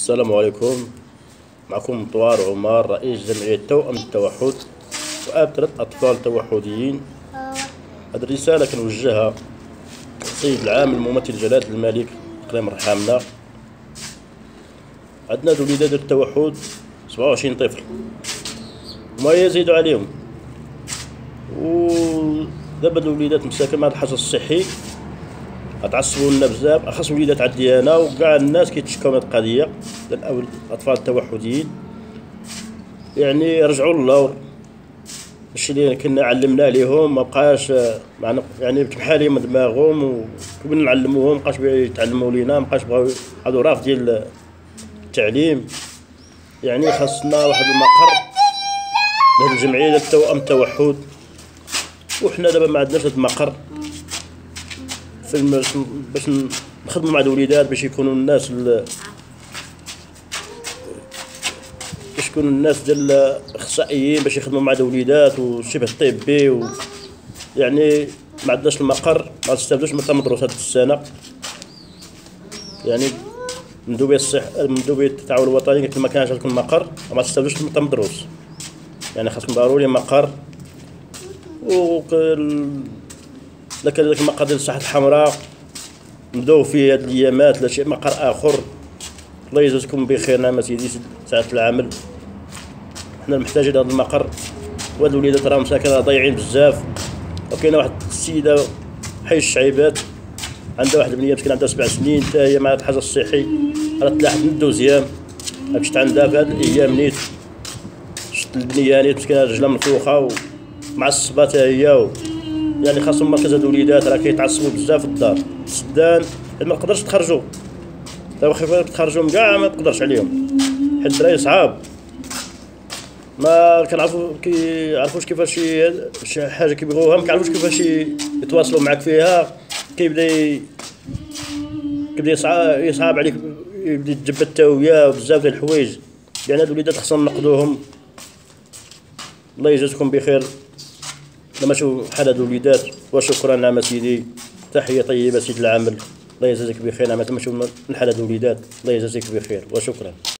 السلام عليكم. معكم مطوار عمر، رئيس جمعية توأم التوحد وأب 3 أطفال توحديين. هذه الرسالة كنوجهها للسيد العام الممثل جلالة الملك الله يرحمنا. عندنا الوليدات ديال التوحد 27 طفل وما يزيدوا عليهم، ودابا الوليدات مساكن مع الحجر الصحي غتعصبوا لنا بزاف، اخص وليدات عندي انا وكاع الناس كيتشكاو من هاد القضيه ديال الاطفال التوحديين. يعني رجعوا للور، الشي اللي كنا علمنا ليهم ما بقاش معنا، يعني تمحى ليهم دماغهم وكنا نعلموهم مابقاش يتعلموا لينا، مابقاش بغاو هادو راف ديال التعليم. يعني خاصنا واحد المقر لهاد الجمعيه ديال توأم التوحد، وحنا دابا ما عندناش هاد المقر باش نخدموا مع الوليدات، باش يكونوا الناس ديال الاخصائيين باش يخدموا مع الوليدات والشبه الطبي يعني ما عندناش المقر، ما نستافدوش من المدروس هاد السنه. يعني مندوبية التعاون الوطني قالت ما كانش عندكم مقر وما تستافدوش من المدروس، يعني خاصكم ضروري مقر. إلا كان داك المقر ديال الساحة الحمراء نبداو فيه هاد الايامات، لا شي مقر اخر. الله يجازيكم بخير نعم سيدي ساعة العمل، حنا محتاجين هاد المقر. وهاد الوليدات راهم مساكن ضايعين بزاف. وكاينه واحد السيده حي الشعيبات عندها واحد البنيه مسكينه عندها 7 سنين حتى هي مع الحجر الصحي، راه تلاحظ من الدوزيام مشيت عندها في هاد الايام نيت، شفت البنيه نيت مسكينه رجلها منفوخه ومعصبه حتى هي. يعني خاصهم مركز هاد الوليدات، راه كيتعصبوا بزاف في الدار السدان، ما تقدرش تخرجوا، تا واخا تخرجوهم كاع ما تقدرش عليهم حيت الدراري صعاب، ما كيعرفوش كيفاش شي حاجه كيبغيوها، ما كيعرفوش كيفاش يتواصلوا معك فيها. كيبدا يصعب عليك، يبدا يتجبد التاويه وبزاف ديال الحوايج. يعني هاد الوليدات خصنا نقدوهم. الله يجازيكم بخير لما شوف بحال هاد الوليدات. وشكرا نعم سيدي، تحيه طيبه سيد العامل، الله يجازيك بخير. نعم لما شوف بحال هاد الوليدات، الله يجازيك بخير وشكرا.